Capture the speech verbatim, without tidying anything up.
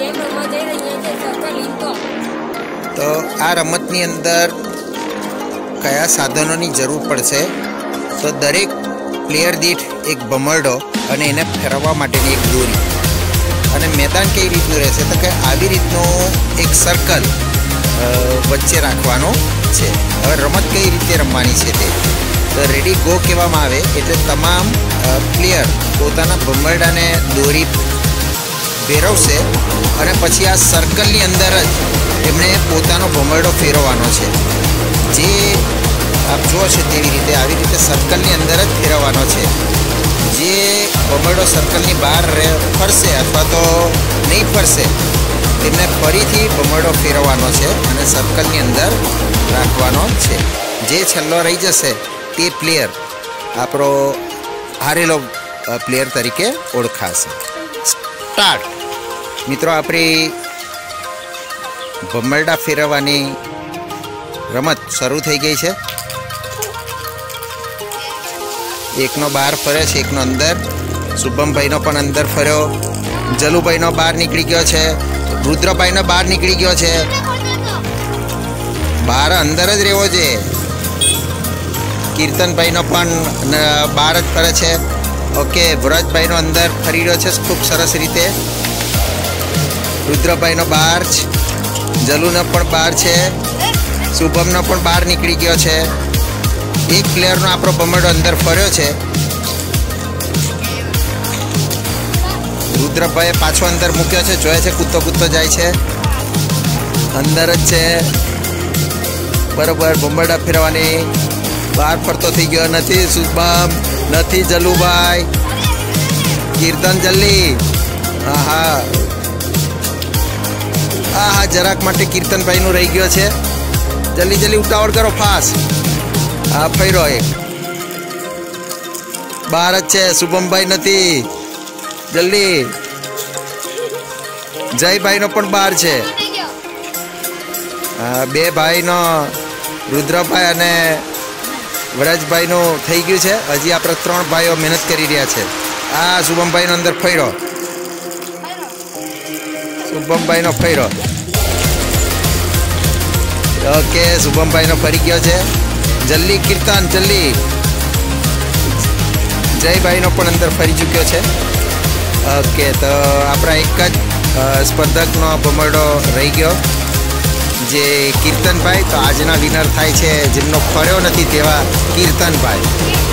तो आ रमतनी अंदर कया साधनों जरूर पड़शे तो दरेक प्लेयर दीठ एक भमरडो अने एने फेरवा माटेनी एक दोरी अने मैदान कई रीतनु रहेशे तो के आवी रीतनो एक सर्कल वच्चे राखवानो छे। हवे रमत कई रीते रमवानी छे ते तो रेडी गो कहेवामां आवे एटले तमाम प्लेयर पोताना भमरडाने दोरी फेरवशे अने पछी आ सर्कलनी अंदर ज एमणे पोतानो भमरडो फेरवવાનો छे। जे आप जुओ छो तेवी रीते आवी रीते सर्कलनी अंदर ज फेरवવાનો छे। जे भमरडो सर्कलनी बहार फरशे अथवा तो नहीं फरशे तेमने फरीथी भमरडो फेरवવાનો छे अने सर्कलनी अंदर राखવાનો छे। जे छेल्लो रही जशे ते प्लेयर आपणो हारेलो प्लेयर तरीके ओळखाशे। स्टार्ट मित्रों, आपणी भमरडा फेरवવાની रमत शरू थई गई है। एकनो बहार फरे छे, एकनो अंदर। शुभम भाई नो पण अंदर फर्यो। जलू भाई नो बहार निकली गयो छे। रुद्र भाई नो बहार निकली गयो छे। बहार अंदर ज रहेवो छे। कीर्तन भाई नो पण बहार ज फरे छे। ओके, व्रज भाई नो अंदर फरी रह्यो छे खूब सरस रीते। रुद्र भाई नो बहार, जलू नो पण बहार छे। शुभम नो पण बहार निकली गयो छे। एक प्लेयर नो आपणो भमरडो अंदर फर्यो छे। रुद्र भाई पाछो अंदर मूक्यो छे। जोए छे कूदतो कूदतो जाय छे। अंदर ज छे बरोबर भमरडा फेरवानी। बहार फरतो थई गयो नथी शुभम, नथी जलू भाई। कीर्तन जल्दी। हाँ हाँ हाँ हाँ जराक माटे कीर्तन भाई नु रही गयो छे। जल्दी जल्दी उतावળ करो, फास्ट। हाँ फर्यो एक बहार ज छे। शुभम भाई नथी, जल्दी। जय भाई नो पण बहार छे। बे भाई नो रुद्र भाई अने व्रज भाई नो थई गयुं छे। हजी आपणे त्रण भाईओ मेहनत करी रह्या छे। आ शुभम भाई नो अंदर फर्यो। शुभम भाई नो फर्यो। ओके, शुभम भाई नो फरी गयो छे। जल्दी कीर्तन जल्दी। जय भाई नो पण अंदर फरी चूक्यो छे। ओके, तो आपणा एक ज स्पर्धक नो भमरडो रही गयो जे कीर्तन भाई। तो आजना विनर थाय छे जेमनो फर्यो नथी तेवा कीर्तन भाई।